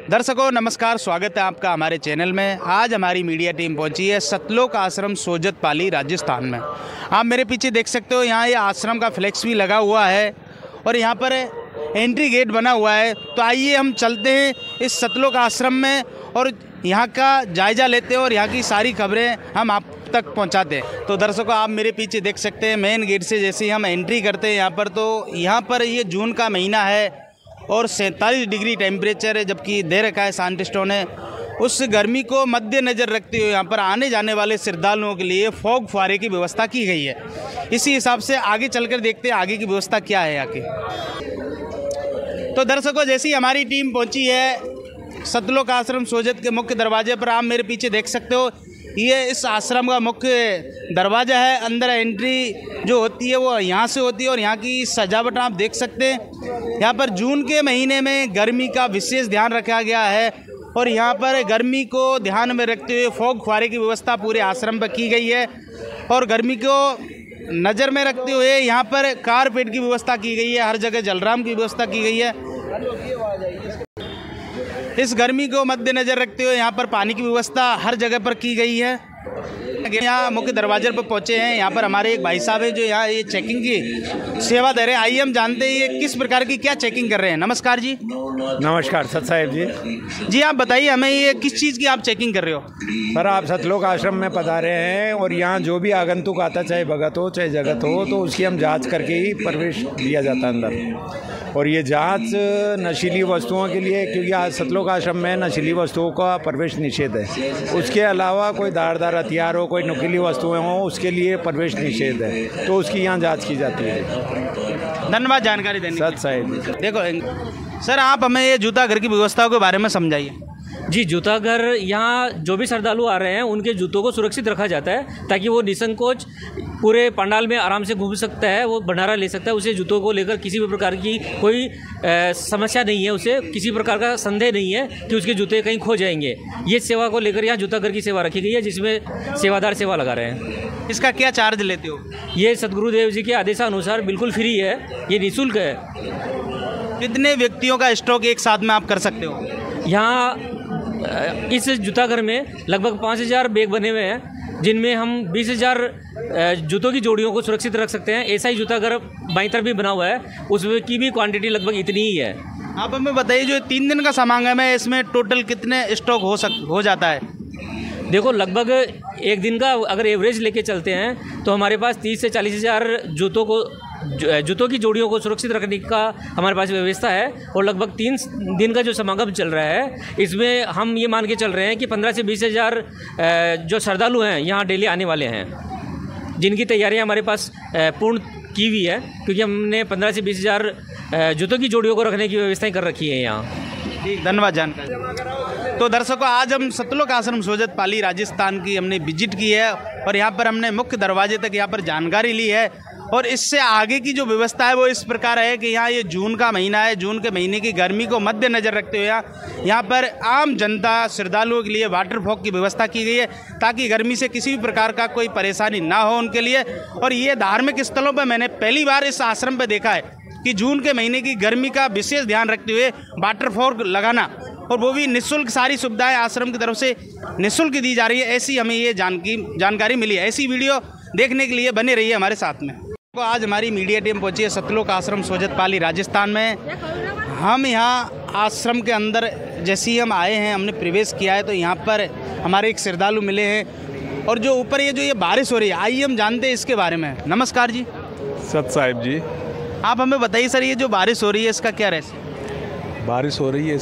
दर्शकों नमस्कार, स्वागत है आपका हमारे चैनल में। आज हमारी मीडिया टीम पहुंची है सतलोक आश्रम सोजत पाली राजस्थान में। आप मेरे पीछे देख सकते हो, यहाँ ये आश्रम का फ्लेक्स भी लगा हुआ है और यहाँ पर एंट्री गेट बना हुआ है। तो आइए हम चलते हैं इस सतलोक आश्रम में और यहाँ का जायज़ा लेते हैं और यहाँ की सारी खबरें हम आप तक पहुँचाते हैं। तो दर्शकों आप मेरे पीछे देख सकते हैं, मेन गेट से जैसे ही हम एंट्री करते हैं यहाँ पर, तो यहाँ पर ये जून का महीना है और 47 डिग्री टेम्परेचर है, जबकि दे रखा है साइंटिस्टों ने। उस गर्मी को मद्देनज़र रखते हुए यहाँ पर आने जाने वाले श्रद्धालुओं के लिए फॉग फुहारे की व्यवस्था की गई है। इसी हिसाब से आगे चलकर देखते हैं आगे की व्यवस्था क्या है यहाँ की। तो दर्शकों जैसी हमारी टीम पहुँची है सतलोक आश्रम सोजत के मुख्य दरवाजे पर, आप मेरे पीछे देख सकते हो, ये इस आश्रम का मुख्य दरवाज़ा है। अंदर एंट्री जो होती है वो यहाँ से होती है और यहाँ की सजावट आप देख सकते हैं। यहाँ पर जून के महीने में गर्मी का विशेष ध्यान रखा गया है और यहाँ पर गर्मी को ध्यान में रखते हुए फॉग फुहारे की व्यवस्था पूरे आश्रम पर की गई है और गर्मी को नज़र में रखते हुए यहाँ पर कारपेट की व्यवस्था की गई है। हर जगह जलराम की व्यवस्था की गई है। इस गर्मी को मद्देनज़र रखते हुए यहाँ पर पानी की व्यवस्था हर जगह पर की गई है। यहाँ मुख्य दरवाजे पर पहुँचे हैं, यहाँ पर हमारे एक भाई साहब है जो यहाँ ये चेकिंग की सेवा दे रहे हैं। आइए हम जानते हैं ये किस प्रकार की क्या चेकिंग कर रहे हैं। नमस्कार जी। नमस्कार सत साहेब जी। आप बताइए हमें ये किस चीज़ की आप चेकिंग कर रहे हो। सर आप सतलोक आश्रम में पधारे हैं और यहाँ जो भी आगंतुक आता, चाहे भगत हो चाहे जगत हो, तो उसकी हम जांच करके ही प्रवेश दिया जाता है अंदर। और ये जांच नशीली वस्तुओं के लिए, क्योंकि आज सतलोक आश्रम में नशीली वस्तुओं का प्रवेश निषेध है। उसके अलावा कोई धारदार हथियार हो, कोई नुकीली वस्तुएं हों, उसके लिए प्रवेश निषेध है, तो उसकी यहाँ जांच की जाती है। धन्यवाद जानकारी देने सत साहेब। देखो सर, आप हमें ये जूता घर की व्यवस्थाओं के बारे में समझाइए। जी, जूता घर यहाँ जो भी श्रद्धालु आ रहे हैं उनके जूतों को सुरक्षित रखा जाता है ताकि वो निसंकोच पूरे पंडाल में आराम से घूम सकता है, वो भंडारा ले सकता है। उसे जूतों को लेकर किसी भी प्रकार की कोई समस्या नहीं है, उसे किसी प्रकार का संदेह नहीं है कि उसके जूते कहीं खो जाएंगे। ये सेवा को लेकर यहाँ जूता घर की सेवा रखी गई है, जिसमें सेवादार सेवा लगा रहे हैं। इसका क्या चार्ज लेते हो? ये सदगुरुदेव जी के आदेशानुसार बिल्कुल फ्री है, ये निःशुल्क है। कितने व्यक्तियों का स्टॉक एक साथ में आप कर सकते हो? यहाँ इस जूता घर में लगभग 5000 बैग बने हुए हैं, जिनमें हम 20000 जूतों की जोड़ियों को सुरक्षित रख सकते हैं। ऐसा ही जूता घर बाईं तरफ भी बना हुआ है, उसमें की भी क्वांटिटी लगभग इतनी ही है। आप हमें बताइए, जो 3 दिन का समागम है, इसमें टोटल कितने स्टॉक हो जाता है? देखो, लगभग एक दिन का अगर एवरेज लेके चलते हैं तो हमारे पास 30 से 40 हज़ार जूतों की जोड़ियों को सुरक्षित रखने का हमारे पास व्यवस्था है। और लगभग 3 दिन का जो समागम चल रहा है, इसमें हम ये मान के चल रहे हैं कि 15 से 20 हज़ार जो श्रद्धालु हैं यहाँ डेली आने वाले हैं, जिनकी तैयारियाँ हमारे पास पूर्ण की हुई है, क्योंकि हमने 15 से 20 हज़ार जूतों की जोड़ियों को रखने की व्यवस्थाएँ कर रखी है यहाँ। ठीक, धन्यवाद जानकारी। तो दर्शकों आज हम सतलोक आश्रम सोजत पाली राजस्थान की हमने विजिट की है और यहाँ पर हमने मुख्य दरवाजे तक यहाँ पर जानकारी ली है। और इससे आगे की जो व्यवस्था है वो इस प्रकार है कि यहाँ ये जून का महीना है, जून के महीने की गर्मी को मद्देनज़र रखते हुए यहाँ पर आम जनता श्रद्धालुओं के लिए वाटर फॉग की व्यवस्था की गई है, ताकि गर्मी से किसी भी प्रकार का कोई परेशानी ना हो उनके लिए। और ये धार्मिक स्थलों पर मैंने पहली बार इस आश्रम पर देखा है कि जून के महीने की गर्मी का विशेष ध्यान रखते हुए वाटर फॉग लगाना, और वो भी निःशुल्क। सारी सुविधाएं आश्रम की तरफ से निःशुल्क दी जा रही है। ऐसी हमें ये जानकारी मिली है। ऐसी वीडियो देखने के लिए बने रहिए हमारे साथ में। तो आज हमारी मीडिया टीम पहुंची है सतलोक आश्रम सोजत पाली राजस्थान में। हम यहाँ आश्रम के अंदर जैसे ही हम आए हैं, हमने प्रवेश किया है, तो यहाँ पर हमारे एक श्रद्धालु मिले हैं और जो ऊपर ये बारिश हो रही है, आइए हम जानते हैं इसके बारे में। नमस्कार जी। सत साहिब जी। आप हमें बताइए सर, ये जो बारिश हो रही है इसका क्या रहस्य? बारिश हो रही है,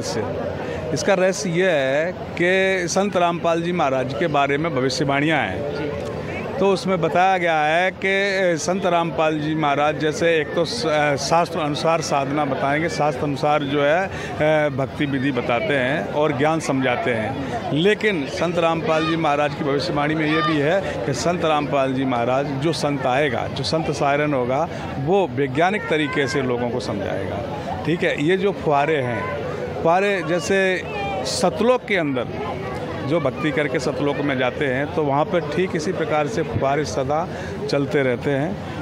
इसका रहस्य ये है कि संत रामपाल जी महाराज के बारे में भविष्यवाणियाँ हैं। तो उसमें बताया गया है कि संत रामपाल जी महाराज जैसे एक तो शास्त्र अनुसार साधना बताएंगे, शास्त्र अनुसार जो है भक्ति विधि बताते हैं और ज्ञान समझाते हैं। लेकिन संत रामपाल जी महाराज की भविष्यवाणी में ये भी है कि संत रामपाल जी महाराज जो संत आएगा, जो संत सायरन होगा, वो वैज्ञानिक तरीके से लोगों को समझाएगा। ठीक है। ये जो फुहारे हैं, फुहारे जैसे सतलोक के अंदर जो भक्ति करके सतलोक में जाते हैं, तो वहाँ पर ठीक इसी प्रकार से फुहारे सदा चलते रहते हैं।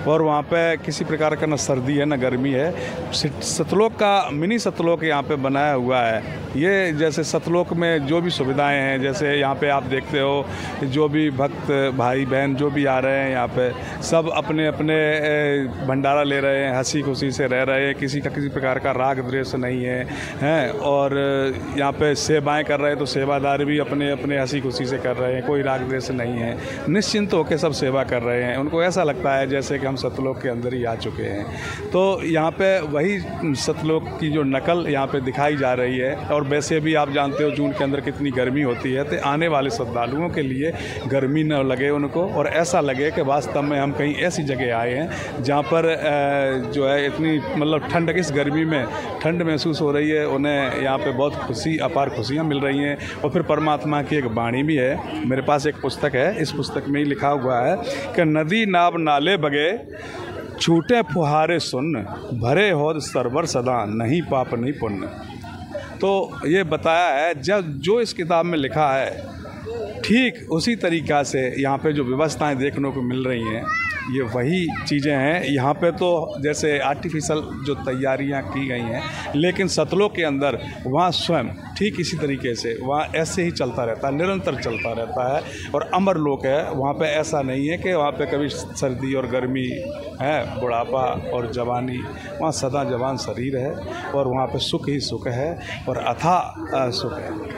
और वहाँ पे किसी प्रकार का न सर्दी है न गर्मी है। सतलोक का मिनी सतलोक यहाँ पे बनाया हुआ है। ये जैसे सतलोक में जो भी सुविधाएं हैं, जैसे यहाँ पे आप देखते हो जो भी भक्त भाई बहन जो भी आ रहे हैं यहाँ पे सब अपने अपने भंडारा ले रहे हैं, हंसी खुशी से रह रहे हैं, किसी का किसी प्रकार का राग द्वेष नहीं है और यहाँ पे सेवाएं कर रहे हैं तो सेवादार भी अपने अपने हंसी खुशी से कर रहे हैं, कोई राग द्वेष नहीं है, निश्चिंत होकर सब सेवा कर रहे हैं। उनको ऐसा लगता है जैसे कि हम सतलोक के अंदर ही आ चुके हैं। तो यहाँ पे वही सतलोक की जो नकल यहाँ पे दिखाई जा रही है। और वैसे भी आप जानते हो जून के अंदर कितनी गर्मी होती है, तो आने वाले श्रद्धालुओं के लिए गर्मी न लगे उनको और ऐसा लगे कि वास्तव में हम कहीं ऐसी जगह आए हैं जहाँ पर जो है इतनी मतलब ठंड, इस गर्मी में ठंड महसूस हो रही है उन्हें। यहाँ पे बहुत खुशी, अपार खुशियाँ मिल रही हैं। और फिर परमात्मा की एक वाणी भी है। मेरे पास एक पुस्तक है, इस पुस्तक में ही लिखा हुआ है कि नदी नाव नाले बगे छूटे फुहारे सुन, भरे होद सरवर सदा, नहीं पाप नहीं पुण्य। तो ये बताया है जो इस किताब में लिखा है ठीक उसी तरीक़ा से यहाँ पे जो व्यवस्थाएं देखने को मिल रही हैं ये वही चीज़ें हैं। यहाँ पे तो जैसे आर्टिफिशियल जो तैयारियाँ की गई हैं, लेकिन सतलोक के अंदर वहाँ स्वयं ठीक इसी तरीके से वहाँ ऐसे ही चलता रहता है, निरंतर चलता रहता है। और अमर लोक है, वहाँ पे ऐसा नहीं है कि वहाँ पे कभी सर्दी और गर्मी है, बुढ़ापा और जवानी, वहाँ सदा जवान शरीर है और वहाँ पे सुख ही सुख है और अथाह सुख है।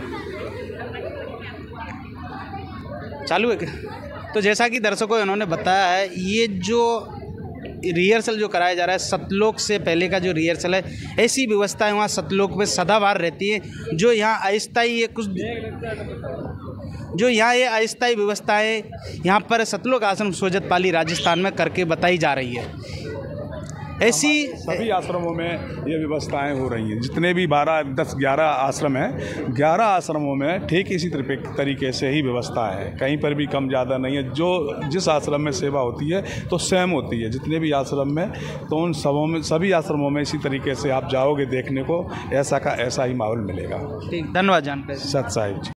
चालू है क्या? तो जैसा कि दर्शकों इन्होंने बताया है, ये जो रिहर्सल जो कराया जा रहा है सतलोक से पहले का जो रिहर्सल है, ऐसी व्यवस्थाएं वहाँ सतलोक में सदाबहार रहती हैं। जो यहाँ अस्थायी ये कुछ जो यहाँ ये अस्थायी व्यवस्थाएं यहाँ पर सतलोक आश्रम सोजत पाली राजस्थान में करके बताई जा रही है। ऐसी सभी आश्रमों में ये व्यवस्थाएं हो रही हैं। जितने भी 12, 10, 11 आश्रम हैं, 11 आश्रमों में ठीक इसी तरीके से ही व्यवस्था है। कहीं पर भी कम ज़्यादा नहीं है। जो जिस आश्रम में सेवा होती है तो सेम होती है जितने भी आश्रम में, तो उन सबों में सभी आश्रमों में इसी तरीके से आप जाओगे देखने को, ऐसा का ऐसा ही माहौल मिलेगा। ठीक, धन्यवाद जानकारी। सत साहिब जी।